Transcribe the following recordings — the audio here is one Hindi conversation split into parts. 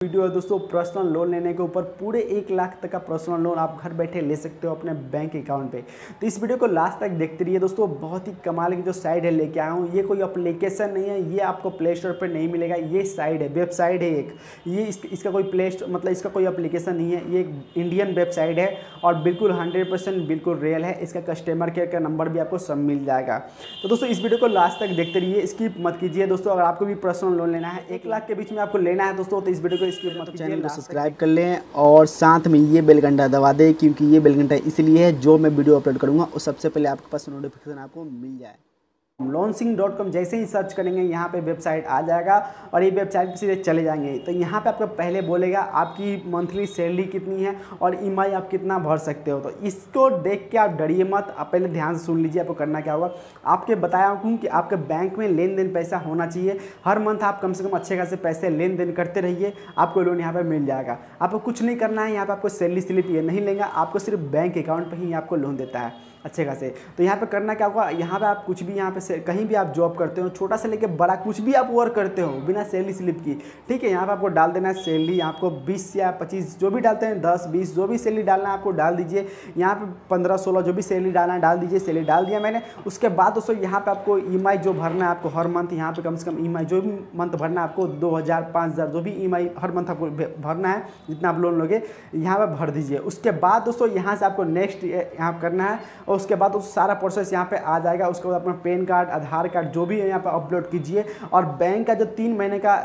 वीडियो है दोस्तों पर्सनल लोन लेने के ऊपर। पूरे 1 लाख तक का पर्सनल लोन आप घर बैठे ले सकते हो अपने बैंक अकाउंट पे। तो इस वीडियो को लास्ट तक देखते रहिए दोस्तों। बहुत ही कमाल की जो साइट है लेके आया हूँ। ये कोई एप्लीकेशन नहीं है, ये आपको प्ले स्टोर पर नहीं मिलेगा। ये साइट है, वेबसाइट है एक। ये इसका कोई प्ले स्टोर मतलब इसका कोई एप्लीकेशन नहीं है। ये एक इंडियन वेबसाइट है और बिल्कुल 100% बिल्कुल रियल है। इसका कस्टमर केयर का नंबर भी आपको सब मिल जाएगा। तो दोस्तों इस वीडियो को लास्ट तक देखते रहिए, स्किप मत कीजिए दोस्तों। अगर आपको भी पर्सनल लोन लेना है 1 लाख के बीच में आपको लेना है दोस्तों, तो इस वीडियो को स्किप मत कीजिए। चैनल को सब्सक्राइब कर लें और साथ में ये बेल घंटा दबा दें, क्योंकि ये बेल घंटा इसलिए है जो मैं वीडियो अपलोड करूँगा वो सबसे पहले आपके पास नोटिफिकेशन आपको मिल जाए। loansing.com जैसे ही सर्च करेंगे यहाँ पे वेबसाइट आ जाएगा और ये वेबसाइट पे सीधे चले जाएंगे। तो यहाँ पे आपको पहले बोलेगा आपकी मंथली सैलरी कितनी है और ईएमआई आप कितना भर सकते हो। तो इसको देख के आप डरिए मत, आप पहले ध्यान से सुन लीजिए आपको करना क्या होगा। आपके बताया हूँ कि आपके बैंक में लेन देन पैसा होना चाहिए। हर मंथ आप कम से कम अच्छे खासे पैसे लेन देन करते रहिए, आपको लोन यहाँ पर मिल जाएगा। आपको कुछ नहीं करना है, यहाँ पर आपको सैलरी स्लिप ये नहीं लेगा, आपको सिर्फ बैंक अकाउंट पर ही आपको लोन देता है अच्छे खासे। तो यहाँ पे करना क्या होगा, यहाँ पे आप कुछ भी यहाँ पे कहीं भी आप जॉब करते हो, छोटा से लेके बड़ा कुछ भी आप वर्क करते हो बिना सैलरी स्लिप की, ठीक है। यहाँ पे आपको डाल देना है सैलरी। आपको 20 या 25 जो भी डालते हैं, 10 20 जो भी सैलरी डालना है आपको डाल दीजिए। यहाँ पे 15 16 जो भी सैलरी डालना है डाल दीजिए। सैलरी डाल दिया मैंने। उसके बाद दोस्तों यहाँ पे आपको ईएमआई जो भरना है आपको हर मंथ, यहाँ पे कम से कम ईएमआई जो भी मंथ भरना है आपको 2000 5000 जो भी ईएमआई हर मंथ आपको भरना है, जितना आप लोन लोगे यहाँ पर भर दीजिए। उसके बाद दोस्तों यहाँ से आपको नेक्स्ट यहाँ करना है और उसके बाद दोस्तों सारा प्रोसेस यहाँ पे आ जाएगा। उसके बाद अपना पैन कार्ड, आधार कार्ड जो भी है यहाँ पे अपलोड कीजिए और बैंक का जो 3 महीने का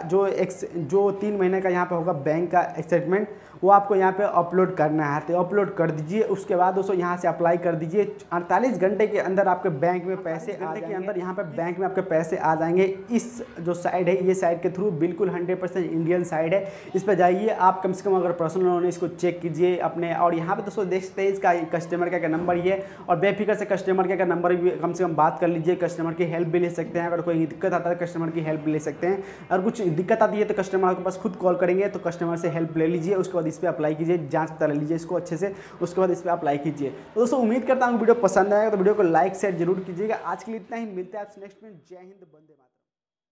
जो 3 महीने का यहाँ पे होगा बैंक का स्टेटमेंट, वो आपको यहाँ पे अपलोड करना है। तो अपलोड कर दीजिए। उसके बाद दोस्तों यहाँ से अप्लाई कर दीजिए। 48 घंटे के अंदर आपके बैंक में पैसे आ जाएंगे। यहाँ पे बैंक में आपके पैसे आ जाएंगे। इस जो साइट है ये साइट के थ्रू बिल्कुल 100% इंडियन साइट है। इस पर जाइए आप, कम से कम अगर पर्सनल लोन है इसको चेक कीजिए अपने। और यहाँ पे दोस्तों देख सकते हैं इसका कस्टमर केयर का नंबर ये है और बेफिक्र से कस्टमर केयर का नंबर भी कम से कम बात कर लीजिए। कस्टमर की हेल्प भी ले सकते हैं। अगर कोई दिक्कत आता है कस्टमर की हेल्प ले सकते हैं। अगर कुछ दिक्कत आती है तो कस्टमर के पास खुद कॉल करेंगे, तो कस्टमर से हेल्प ले लीजिए। उसके बाद इस पर अप्लाई कीजिए, जांच पता लीजिए इसको अच्छे से। उसके बाद इस पर अप्लाई कीजिए। तो दोस्तों उम्मीद करता हूँ वीडियो पसंद आएगा, तो वीडियो को लाइक शेयर जरूर कीजिएगा। आज के लिए इतना ही, मिलते हैं आपसे नेक्स्ट में। जय हिंद, वंदे मातरम।